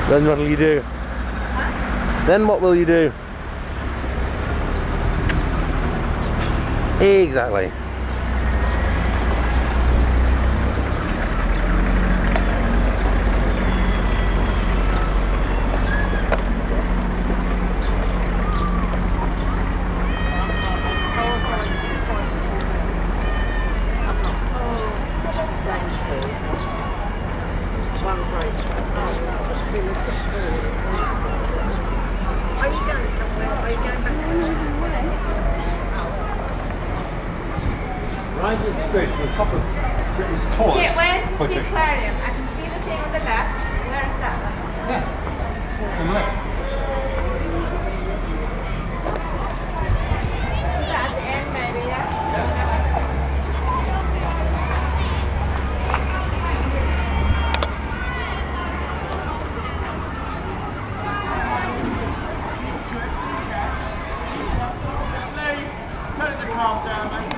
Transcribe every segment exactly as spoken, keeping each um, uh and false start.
Then what will you do? Huh? Then what will you do? Exactly. Right at the street, the top of Britain's tallest. Yeah, where's the aquarium? I can see the thing on the left. Where is that one? Yeah, on the left. Is that at the end maybe, yeah? Yeah. Turn the calm down, mate.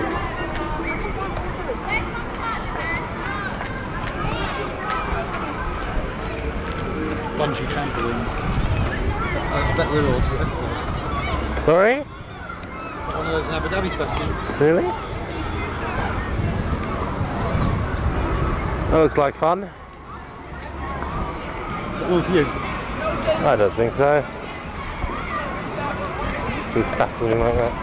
Bungee trampolines. I bet we're all to it. Sorry? One of those in Abu Dhabi supposed to be. Really? That looks like fun. One for you. I don't think so. Too fat looking like that.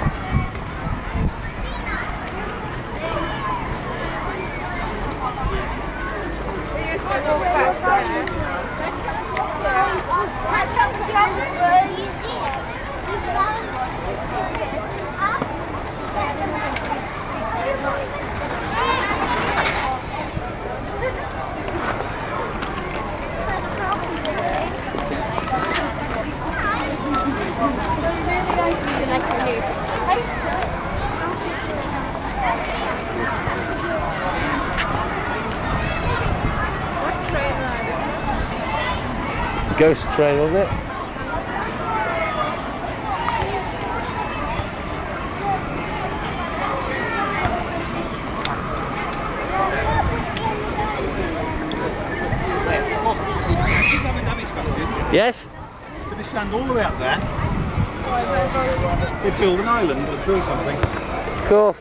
Ghost train, wasn't it? Yes? Did they stand all the way up there? They build an island or build something. Of course.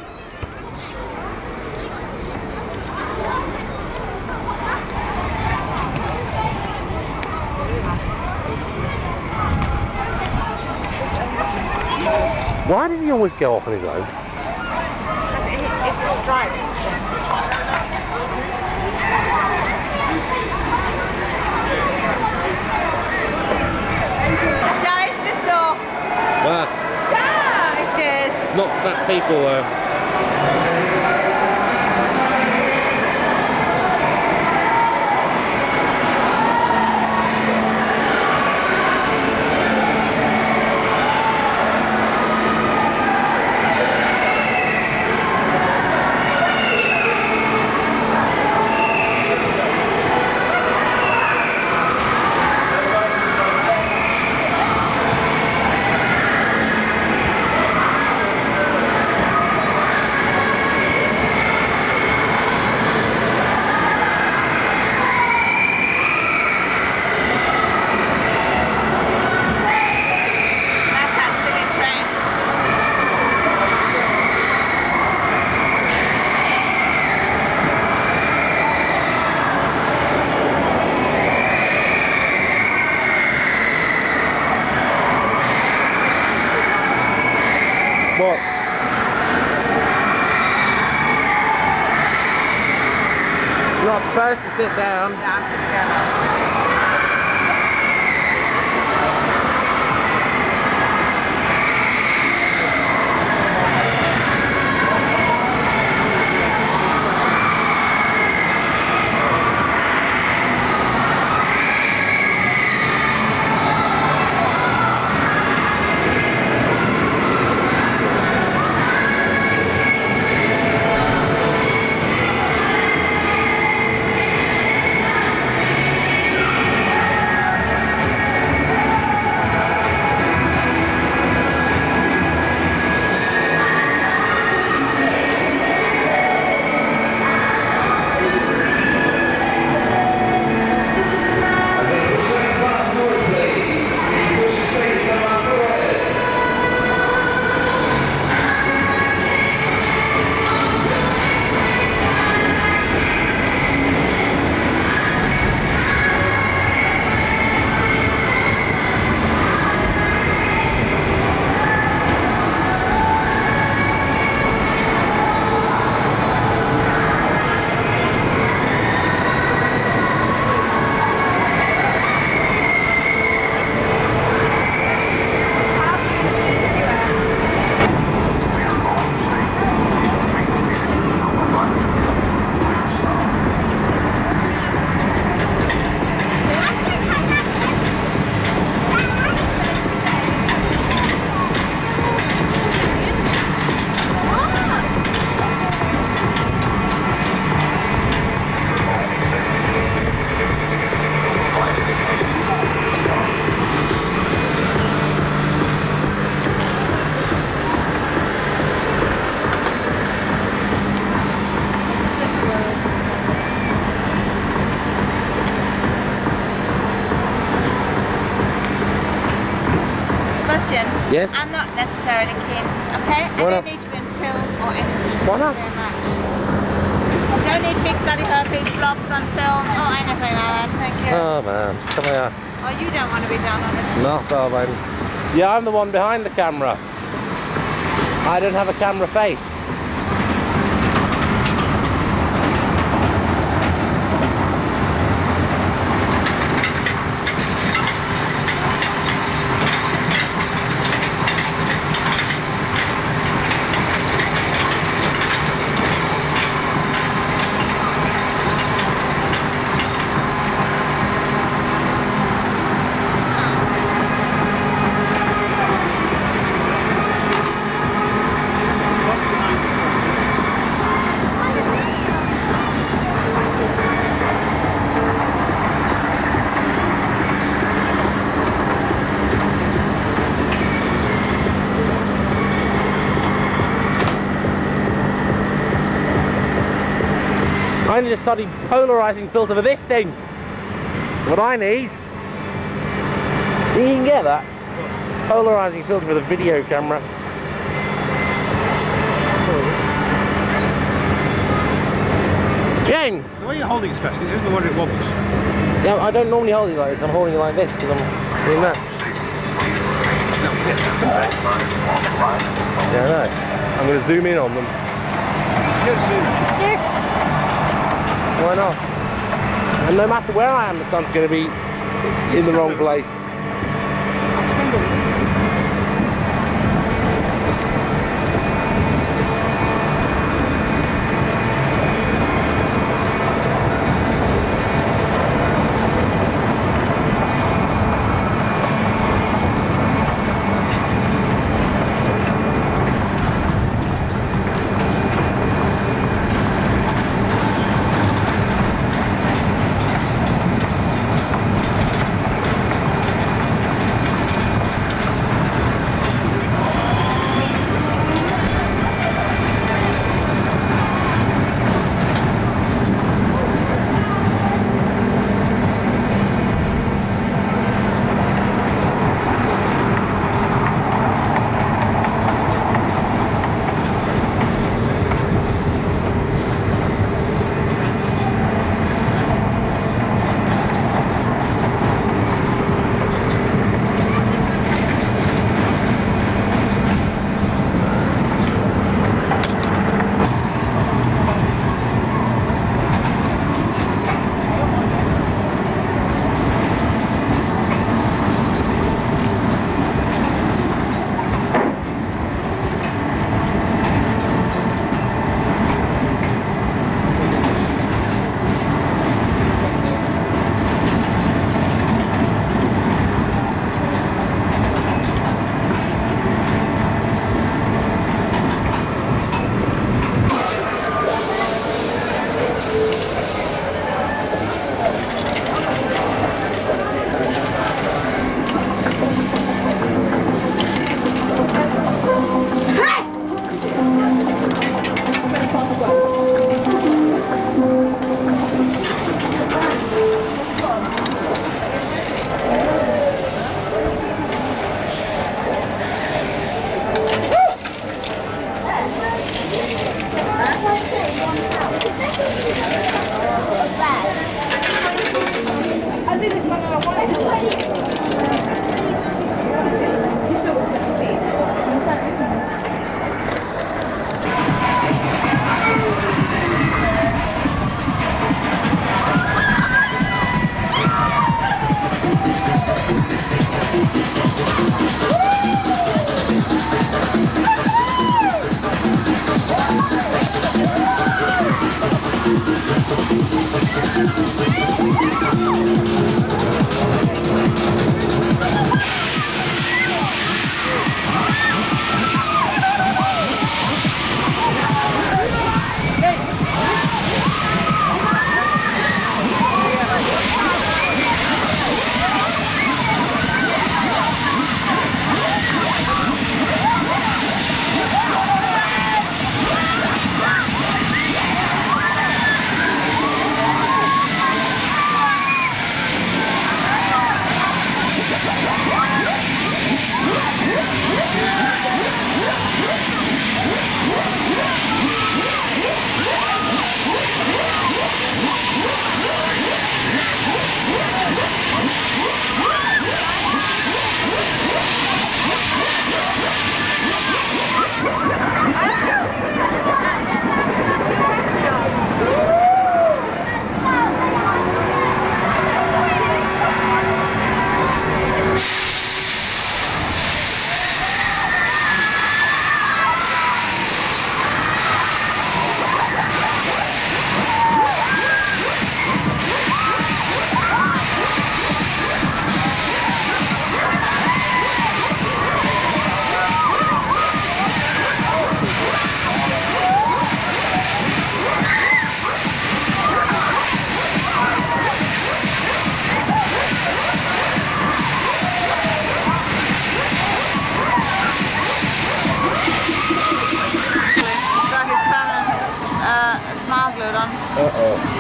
Why does he always go off on his own? It's not driving. What? Just Not fat people though. What? You're not supposed to sit down. Yeah, I'm sitting down. Yes? I'm not necessarily keen, okay? I Why don't not? need to be in film or anything. Why not? Very much. I don't need big bloody herpes blobs on film or anything like that, thank you. Oh man, come here. Oh, you don't want to be down on it. Not so, baby. Yeah, I'm the one behind the camera. I don't have a camera face. I need a study polarizing filter for this thing. What I need. You can get that. Polarizing filter for the video camera. Jane! The way you're holding it, especially, isn't the one it wobbles. Yeah, I don't normally hold it like this. I'm holding it like this because I'm doing that. Yeah, I know. I'm going to zoom in on them. Yes, Yes! Why not? And no matter where I am, the sun's going to be in the wrong place.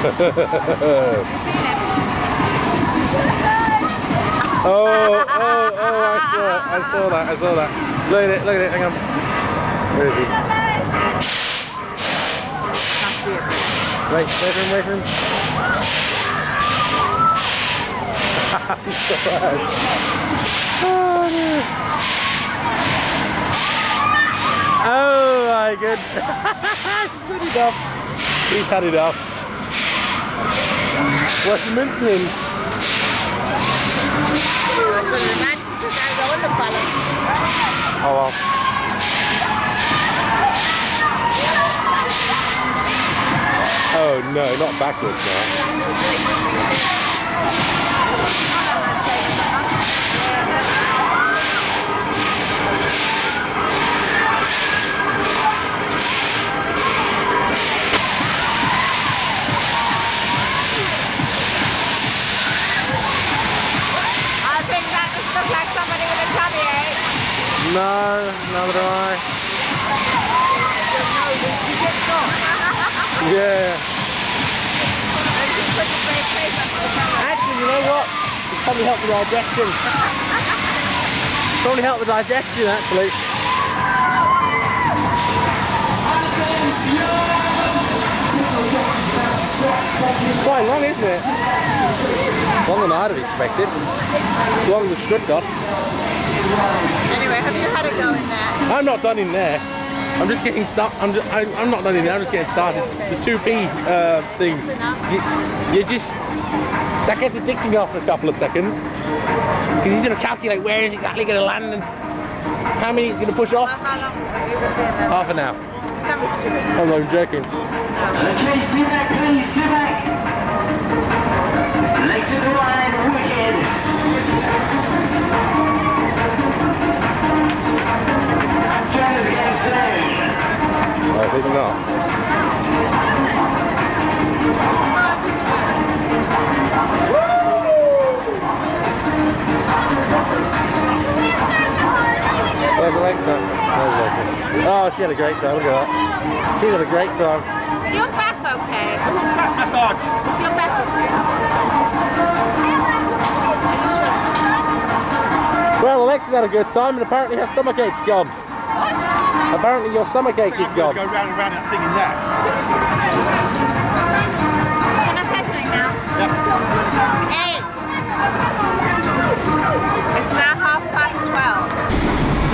oh, oh, oh, I saw it, I saw that, I saw that. Look at it, look at it, hang on. Where is he? Wait, wait for him, wait for him. He's so bad. Oh, no. Oh my goodness. He's had enough. He's had enough. What's the mincemeat? Oh well. Oh no, not backwards now. No, neither do I. Yeah. Actually, you know what? It's probably helped the digestion. Probably helped the digestion, actually. It's quite long, isn't it? Longer than I'd have expected. It's longer than Stuttgart. Anyway, have you had a go in there? I'm not done in there. I'm just getting started. I'm, just, I'm, I'm not done in there. I'm just getting started. The two P uh, thing. You, you just that gets addicting after a couple of seconds because he's going to calculate where he's exactly going to land and how many he's going to push off. Well, how long have you been there? Half an hour. I'm not even joking. Okay, sit back, please, sit back. Legs in the line, wicked. China's insane. I think not. Where's Alexa? Where's Alexa? Oh, she had a great time. Look at that. She had a great time. Is your back okay? Massage. Is your back okay? Well, Alexa's had a good time, and apparently her stomachache's gone. What? Apparently your stomachache is I'm gone. going to go round and round that thing in that.